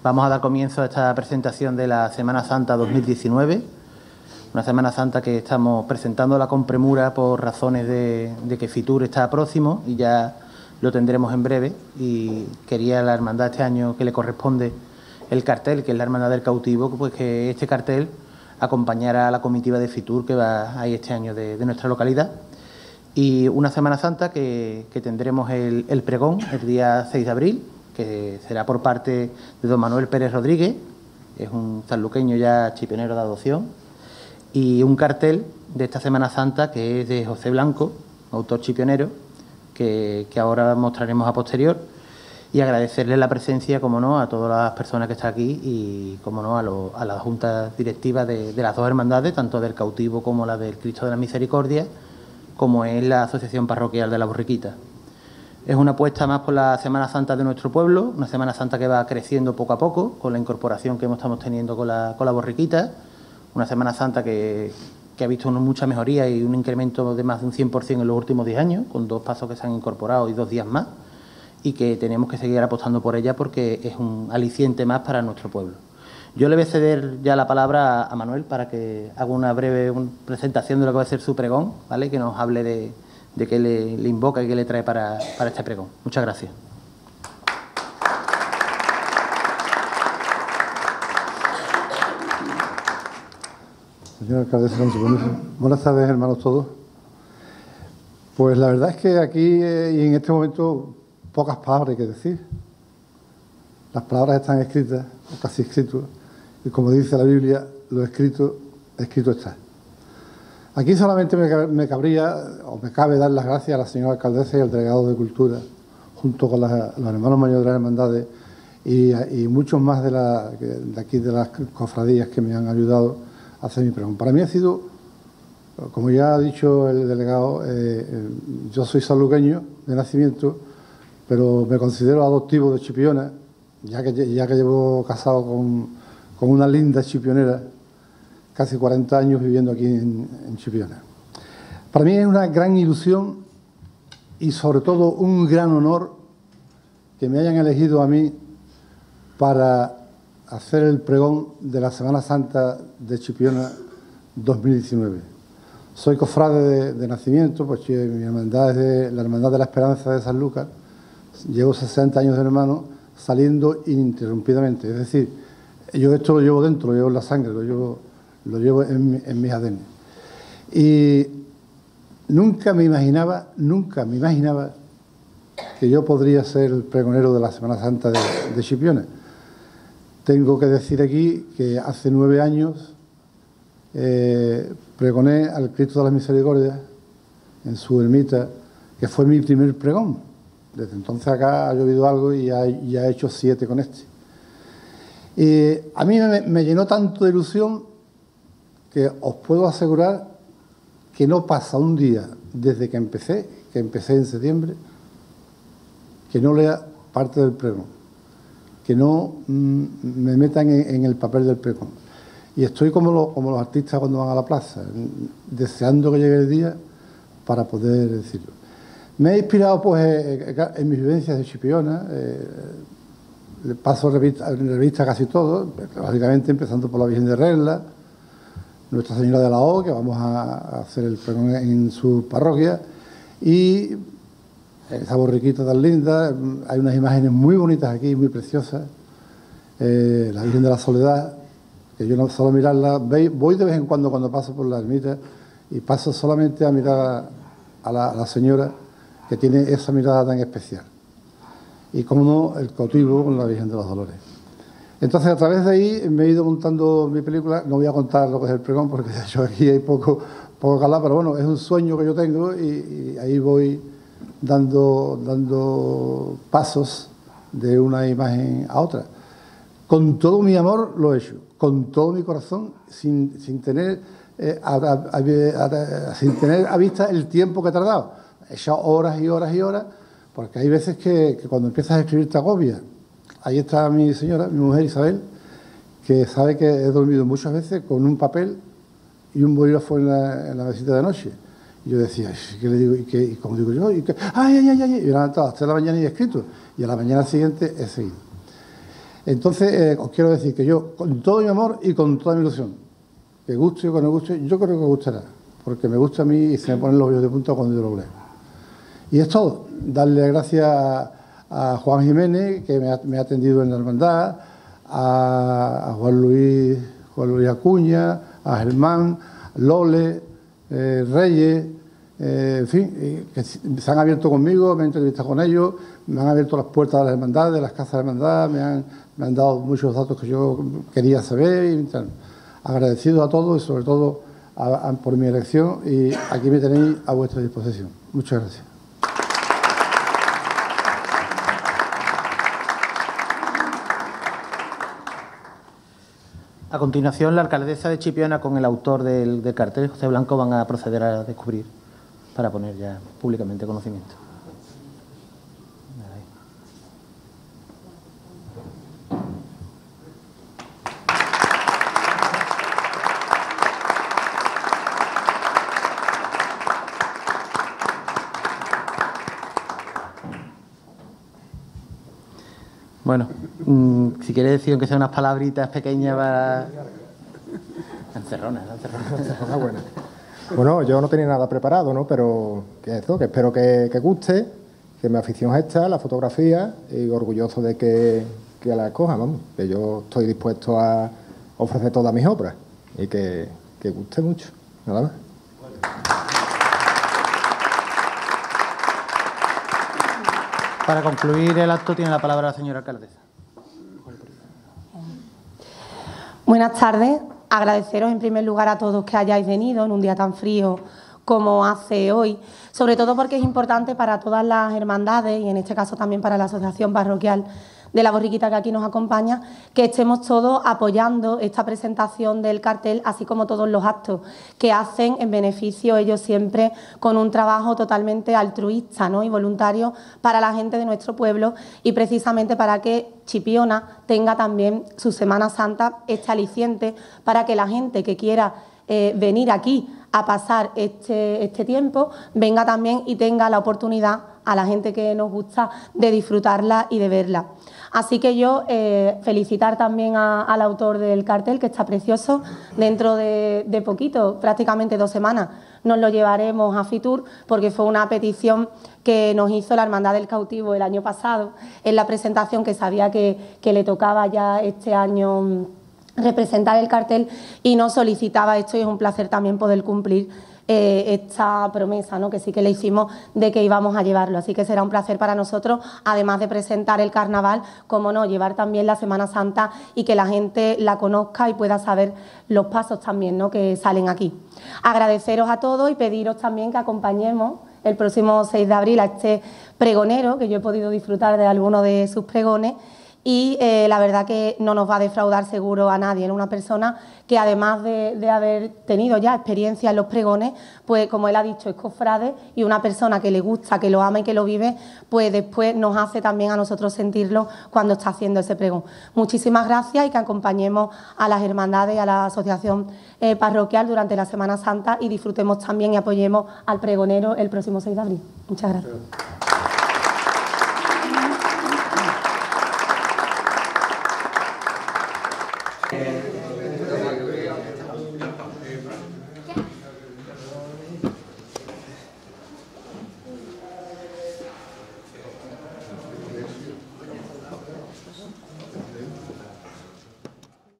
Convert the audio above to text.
Vamos a dar comienzo a esta presentación de la Semana Santa 2019, una Semana Santa que estamos presentándola con premura por razones de que Fitur está próximo y ya lo tendremos en breve, y quería la hermandad este año que le corresponde el cartel, que es la Hermandad del Cautivo, pues que este cartel acompañara a la comitiva de Fitur que va ahí este año de nuestra localidad. Y una Semana Santa que tendremos el pregón el día 6 de abril, que será por parte de don Manuel Pérez Rodríguez, es un sanluqueño ya chipionero de adopción, y un cartel de esta Semana Santa que es de José Blanco, autor chipionero, que ahora mostraremos a posterior, y agradecerle la presencia, como no, a todas las personas que están aquí y, como no, a la junta directiva de las dos hermandades, tanto del Cautivo como la del Cristo de la Misericordia, como es la Asociación Parroquial de la Borriquita. Es una apuesta más por la Semana Santa de nuestro pueblo, una Semana Santa que va creciendo poco a poco, con la incorporación que estamos teniendo con la Borriquita, una Semana Santa que ha visto mucha mejoría y un incremento de más de un 100% en los últimos 10 años, con 2 pasos que se han incorporado y 2 días más, y que tenemos que seguir apostando por ella porque es un aliciente más para nuestro pueblo. Yo le voy a ceder ya la palabra a Manuel para que haga una breve presentación de lo que va a ser su pregón, ¿vale? Que nos hable de qué le invoca y qué le trae para este pregón. Muchas gracias. Señor alcalde, buenas tardes, hermanos todos. Pues la verdad es que aquí y en este momento pocas palabras hay que decir. Las palabras están escritas, o casi escritas, y como dice la Biblia, lo escrito, escrito está. Aquí solamente me cabría, o me cabe dar las gracias a la señora alcaldesa y al delegado de Cultura, junto con los hermanos mayores de las hermandades y muchos más de aquí de las cofradías que me han ayudado a hacer mi pregón. Para mí ha sido, como ya ha dicho el delegado, yo soy sanluqueño de nacimiento, pero me considero adoptivo de Chipiona, ya que llevo casado con una linda chipionera, casi 40 años viviendo aquí en Chipiona. Para mí es una gran ilusión y sobre todo un gran honor que me hayan elegido a mí para hacer el pregón de la Semana Santa de Chipiona 2019. Soy cofrade de nacimiento, pues mi hermandad es la Hermandad de la Esperanza de San Lucas. Llevo 60 años de hermano saliendo ininterrumpidamente. Es decir, yo esto lo llevo dentro, lo llevo en la sangre, lo llevo en mis ADN. Y nunca me imaginaba que yo podría ser el pregonero de la Semana Santa de Chipiona. Tengo que decir aquí que hace 9 años pregoné al Cristo de la Misericordia en su ermita, que fue mi primer pregón. Desde entonces acá ha llovido algo y ya he hecho 7 con este. Y a mí me llenó tanto de ilusión que os puedo asegurar que no pasa un día desde que empecé en septiembre, que no lea parte del pregón, que no me metan en el papel del pregón. Y estoy como los artistas cuando van a la plaza, deseando que llegue el día para poder decirlo. Me he inspirado pues en mis vivencias de Chipiona, le paso revista casi todo, lógicamente empezando por la Virgen de Regla, Nuestra Señora de la O, que vamos a hacer el pregón en su parroquia, y esa borriquita tan linda. Hay unas imágenes muy bonitas aquí, muy preciosas, la Virgen de la Soledad, que yo no solo mirarla, voy de vez en cuando paso por la ermita y paso solamente a mirar a la señora que tiene esa mirada tan especial. Y como no, el cautivo con la Virgen de los Dolores. Entonces, a través de ahí me he ido montando mi película. No voy a contar lo que es el pregón, porque de hecho aquí hay poco que hablar, pero bueno, es un sueño que yo tengo y ahí voy dando pasos de una imagen a otra. Con todo mi amor lo he hecho, con todo mi corazón, sin tener a vista el tiempo que he tardado. He echado horas y horas y horas, porque hay veces que cuando empiezas a escribir te agobia. Ahí está mi señora, mi mujer Isabel, que sabe que he dormido muchas veces con un papel y un bolígrafo en la mesita de noche. Y yo decía, ¿qué le digo? ¿Y cómo digo yo? Y me he levantado a las 3 de la mañana y he escrito. Y a la mañana siguiente he seguido. Entonces, os quiero decir que yo, con todo mi amor y con toda mi ilusión, que guste o que no guste, yo creo que gustará, porque me gusta a mí y se me ponen los vellos de punta cuando yo lo leo. Y es todo. Darle gracias a Juan Jiménez, que me ha atendido en la hermandad, a Juan Luis Acuña, a Germán, Lole, Reyes, en fin, que se han abierto conmigo, me he entrevistado con ellos, me han abierto las puertas de la hermandad, de las casas de la hermandad, me han dado muchos datos que yo quería saber. Y tal. Agradecido a todos y sobre todo por mi elección, y aquí me tenéis a vuestra disposición. Muchas gracias. A continuación, la alcaldesa de Chipiona con el autor del cartel, José Blanco, van a proceder a descubrir para poner ya públicamente conocimiento. Bueno, si quiere decir aunque sea unas palabritas pequeñas para... Encerrona. Buena. Bueno, yo no tenía nada preparado, ¿no? Pero que espero que guste, que mi afición es esta, la fotografía, y orgulloso de que la escoja, vamos. Que yo estoy dispuesto a ofrecer todas mis obras y que guste mucho, nada más. Para concluir el acto tiene la palabra la señora alcaldesa. Buenas tardes. Agradeceros en primer lugar a todos que hayáis venido en un día tan frío como hace hoy, sobre todo porque es importante para todas las hermandades y en este caso también para la Asociación Parroquial de la Borriquita que aquí nos acompaña, que estemos todos apoyando esta presentación del cartel, así como todos los actos que hacen en beneficio, ellos siempre con un trabajo totalmente altruista, ¿no?, y voluntario para la gente de nuestro pueblo y precisamente para que Chipiona tenga también su Semana Santa, este aliciente, para que la gente que quiera venir aquí a pasar este tiempo, venga también y tenga la oportunidad, a la gente que nos gusta, de disfrutarla y de verla. Así que yo felicitar también al autor del cartel, que está precioso. Dentro de poquito, prácticamente 2 semanas, nos lo llevaremos a Fitur, porque fue una petición que nos hizo la Hermandad del Cautivo el año pasado, en la presentación que sabía que le tocaba ya este año representar el cartel, y nos solicitaba esto, y es un placer también poder cumplir esta promesa, ¿no?, que sí que le hicimos de que íbamos a llevarlo. Así que será un placer para nosotros, además de presentar el carnaval, como no, llevar también la Semana Santa y que la gente la conozca y pueda saber los pasos también, ¿no?, que salen aquí. Agradeceros a todos y pediros también que acompañemos el próximo 6 de abril a este pregonero, que yo he podido disfrutar de algunos de sus pregones. Y la verdad que no nos va a defraudar seguro a nadie, en una persona que además de haber tenido ya experiencia en los pregones, pues como él ha dicho, es cofrade, y una persona que le gusta, que lo ama y que lo vive, pues después nos hace también a nosotros sentirlo cuando está haciendo ese pregón. Muchísimas gracias y que acompañemos a las hermandades y a la asociación parroquial durante la Semana Santa y disfrutemos también y apoyemos al pregonero el próximo 6 de abril. Muchas gracias.